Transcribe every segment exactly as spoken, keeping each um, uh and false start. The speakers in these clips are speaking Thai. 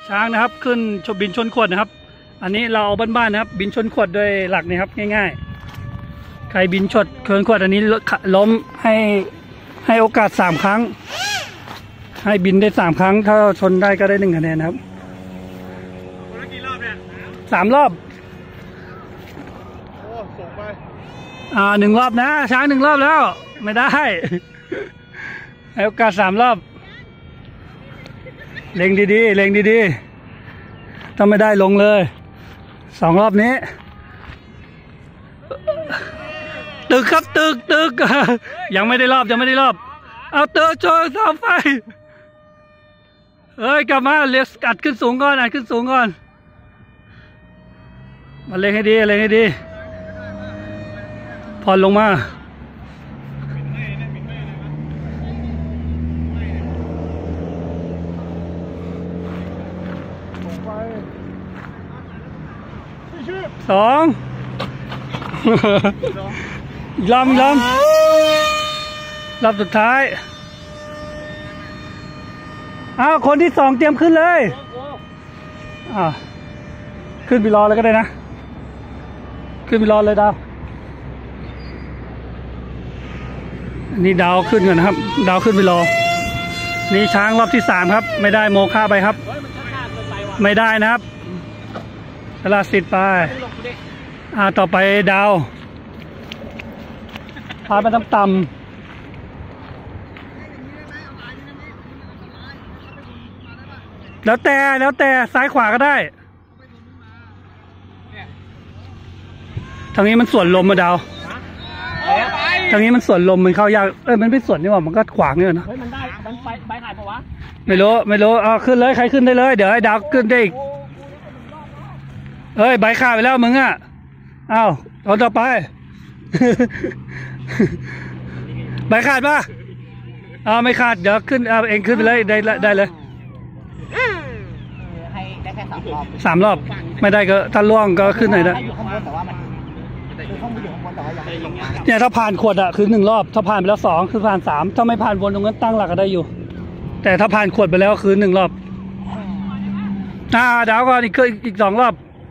ช้างนะครับขึ้นชบินชนขวดนะครับอันนี้เราเอาบ้านๆนะครับบินชนขวดด้วยหลักนี่ครับง่ายๆใครบินชนเคินขวดอันนี้ล้มให้ให้โอกาสสามครั้งให้บินได้สามครั้งถ้าชนได้ก็ได้หนึ่งคะแนนครับกี่รอบเนี่ยสามรอบโอ้ส่งไปอ่าหนึ่งรอบนะช้างหนึ่งรอบแล้วไม่ได้ให้โอกาสสามรอบเล็งดีๆเล็งดีๆถ้าไม่ได้ลงเลยสองรอบนี้ตึกครับตึกตึกยังไม่ได้รอบยังไม่ได้รอบเอาเตอร์โจเสาไฟเอ้ยกลับมาเลี้ยอัดขึ้นสูงก่อนอัดขึ้นสูงก่อนมาเล็งให้ดีเล็งให้ดีผ่อนลงมาสองลำลำลำสุดท้ายอ้าวคนที่สองเตรียมขึ้นเลยอ่าขึ้นไปรอเลยก็ได้นะขึ้นไปรอเลยดาวนี่ดาวขึ้นก่อนนะครับดาวขึ้นไปรอนี่ช้างรอบที่สามครับไม่ได้โมฆะไปครับไม่ได้นะครับสละสิทธิ์ไปอ่าต่อไปดาวพาไปต่ำต่ำแล้วแต่แล้วแต่ซ้ายขวาก็ได้ทางนี้มันสวนลมมาดาวทางนี้มันสวนลมมันเข้ายากเอ้ยมันไม่สวนนี่หว่ามันก็ขวางเนี่ยนะเฮ้ยมันได้มันไปใบขาดปะวะไม่รู้ไม่รู้เอาขึ้นเลยใครขึ้นได้เลยเดี๋ยวให้ดาวขึ้นได้อีกเอ้ยใบขาดไปแล้วมึงอ่ะอ้าวเอาต่อไปใบขาดปะอ้าวไม่ขาดเดี๋ยวขึ้นเอาเองขึ้นไปเลยได้ได้เลยให้ได้แค่สามรอบสามรอบไม่ได้ก็ถ้าล่วงก็ขึ้นหน่อยนะเนี่ยถ้าผ่านขวดอะคือหนึ่งรอบถ้าผ่านไปแล้วสองคือผ่านสามถ้าไม่ผ่านวนตรงนั้นตั้งหลักก็ได้อยู่แต่ถ้าผ่านขวดไปแล้วคือหนึ่งรอบอ่าดาวก่อนอีกคืออีกสองรอบ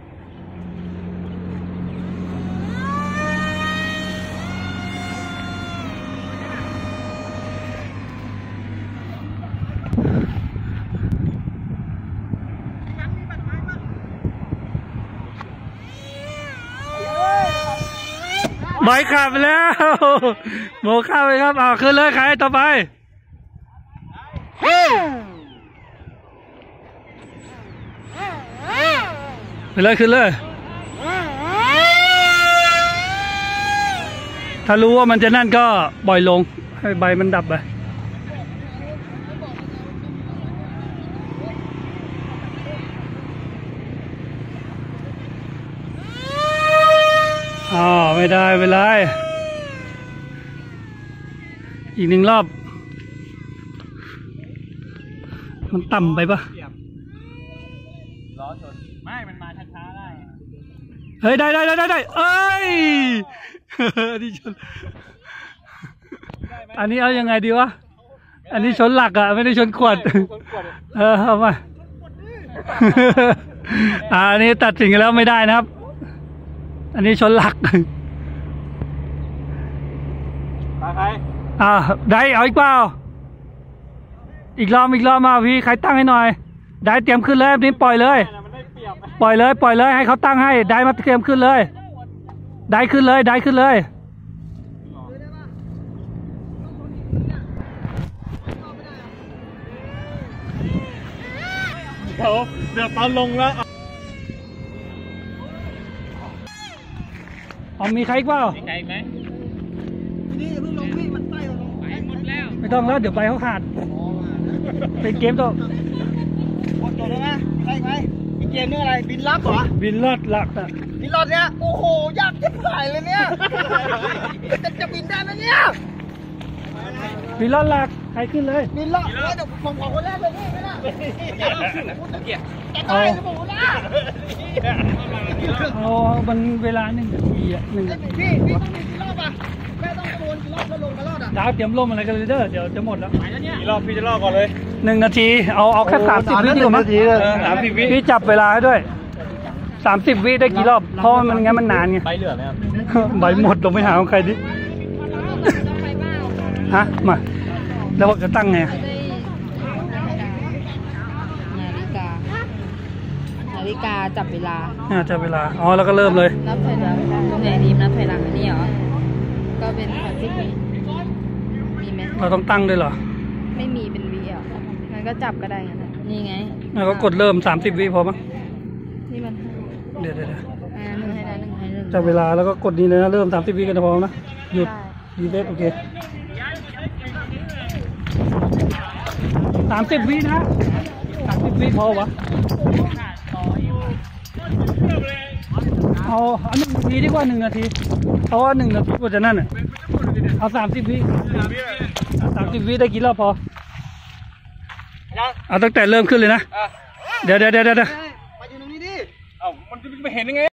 ใบขาดไปแล้วโมฆะไปครับอ่าขึ้นเลยใครต่อไปไปเลยขึ้นเลยถ้ารู้ว่ามันจะนั่นก็ปล่อยลงให้ใบมันดับไปอ๋อไม่ได้ไม่ได้อีกหนึ่งรอบมันต่ำไปปะล้อชนไม่มันมาช้าๆได้เฮ้ยได้ได้ได้ได้เอ้ยนี่ชนอันนี้เอายังไงดีวะอันนี้ชนหลักอะไม่ได้ชนขวดเออเอามาอันนี้ตัดสินกันแล้วไม่ได้นะครับอันนี้ชนหลักใครอ่าได้เอาอีกเปล่าอีกรอบอีกรอบมาพี่ใครตั้งให้หน่อยได้เตรียมขึ้นเลยนี่ปล่อยเลยปล่อยเลยปล่อยเลยให้เขาตั้งให้ได้มาเตรียมขึ้นเลยได้ขึ้นเลยได้ขึ้นเลยเดี๋ยวเดี๋ยวตอนลงแล้วเอามีใครอีกเปล่ามีใครไหมนี่เพิ่งลงพี่มันไส้ลงไปหมดแล้วไม่ต้องแล้วเดี๋ยวไปเขาขาดเป็นเกมต่อหมดจบแล้วนะใครใครมีเกมนี่อะไรบินลับเหรอบินลอดหลักอะบินลอดเนี้ยโอ้โหยากจะถ่ายเลยเนี่ยจะจะบินได้ไหมเนี่ยบินลอดหลักใครขึ้นเลยบินลอดเดี๋ยวผมขอคนแรกเลยนี่ไม่ได้จะได้หรือเปล่าเนี่ยอ๋อมันเวลาหนึ่งนาทีอ่ะหนึ่งนาทีพี่พี่ต้องมีกี่รอบอ่ะแม่ต้องกระโดดกี่รอบแล้วลงกระโดดอ่ะดาวเตรียมล่มอะไรกันเลยเด้อเดี๋ยวจะหมดแล้วกี่รอบพี่จะรอบก่อนเลยหนึ่งนาทีเอาเอาแค่สามสิบวิดีกว่ามั้งสามสิบวิพี่จับเวลาให้ด้วยสามสิบวิได้กี่รอบเพราะมันงั้นมันนานไงใบเหลือไหมครับใบหมดลงไปหาของใครดิฮะมาแล้วจะตั้งไงนาฬิกาจับเวลาอ่าจับเวลาอ๋อแล้วก็เริ่มเลยนับถอยหลังตรงไหนดีนับถอยหลังอันนี้เหรอก็เป็นสามสิบวิมีไหมเราต้องตั้งด้วยเหรอไม่มีเป็นวิอ่ะงั้นก็จับก็ได้งั้นนี่ไงแล้วก็กดเริ่มสามสิบวิพอมั้งนี่มันเดี๋ยวเดี๋ยวอ่าหนึ่งให้นะหนึ่งให้หนึ่งจับเวลาแล้วก็กดนี้เลยนะเริ่มสามสิบวิกันพอนะหยุดรีเซ็ตโอเคสามสิบวินะสามสิบวิพอวะเอาอันหนึ่งนาทีดีกว่าหนึ่งนาทีเพราะว่าหนึ่งนาทีกว่าจะนั่นอ่ะเอาสามสิบวิสามสิบวิได้กี่รอบพอเอาตั้งแต่เริ่มขึ้นเลยนะเดี๋ยวเดี๋ยวเดี๋ยวเดี๋ยวมาอยู่ตรงนี้ดิเอ้ามันจะไปเห็นยังไง